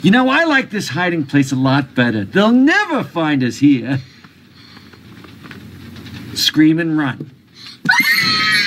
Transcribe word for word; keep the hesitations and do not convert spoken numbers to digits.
You know, I like this hiding place a lot better. They'll never find us here. Scream and run.